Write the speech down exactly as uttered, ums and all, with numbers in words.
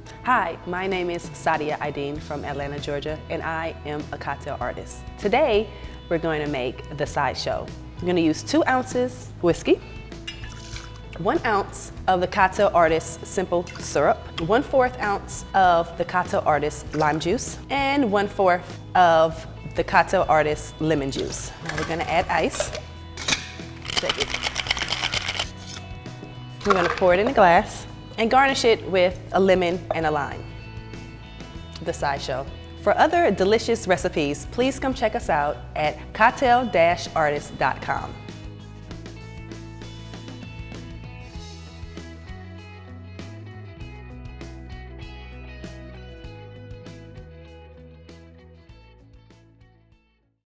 Hi, my name is Sadiyyah Iddeen from Atlanta, Georgia, and I am a cocktail artist. Today, we're going to make the sideshow. We're going to use two ounces whiskey, one ounce of the cocktail artist simple syrup, one fourth ounce of the cocktail artist lime juice, and one fourth of the cocktail artist lemon juice. Now we're going to add ice. Take it. We're going to pour it in a glass and garnish it with a lemon and a lime. The sideshow. For other delicious recipes, please come check us out at cocktail dash artist dot com.